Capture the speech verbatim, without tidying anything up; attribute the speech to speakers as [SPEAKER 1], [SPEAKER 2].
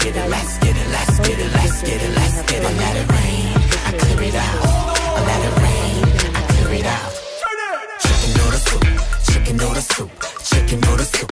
[SPEAKER 1] get it, let's get it, let's get it, let's get it, let's get it. I let it rain, I clear it out. I let it rain, I clear it out. Chicken noodle soup, chicken noodle soup, chicken noodle soup,